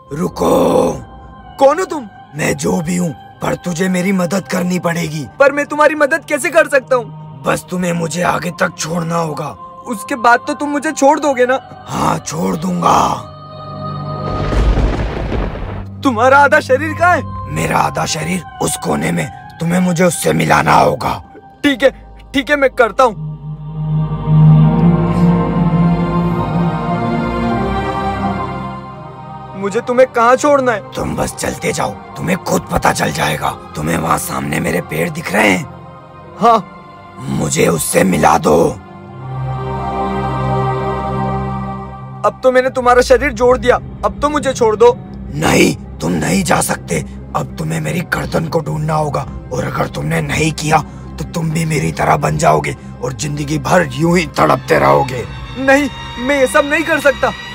रुको। कौन हो तुम? मैं जो भी हूँ, पर तुझे मेरी मदद करनी पड़ेगी। पर मैं तुम्हारी मदद कैसे कर सकता हूँ? बस तुम्हें मुझे आगे तक छोड़ना होगा। उसके बाद तो तुम मुझे छोड़ दोगे ना? हाँ, छोड़ दूंगा। तुम्हारा आधा शरीर कहाँ है? मेरा आधा शरीर उस कोने में, तुम्हें मुझे उससे मिलाना होगा। ठीक है, मैं करता हूँ। मुझे तुम्हें कहाँ छोड़ना है? तुम बस चलते जाओ, तुम्हें खुद पता चल जाएगा। तुम्हें वहाँ सामने मेरे पेड़ दिख रहे हैं? हाँ। मुझे उससे मिला दो। अब तो मैंने तुम्हारा शरीर जोड़ दिया, अब तो मुझे छोड़ दो। नहीं, तुम नहीं जा सकते। अब तुम्हें मेरी गर्दन को ढूंढना होगा, और अगर तुमने नहीं किया तो तुम भी मेरी तरह बन जाओगे और जिंदगी भर यूं ही तड़पते रहोगे। नहीं, मैं ये सब नहीं कर सकता।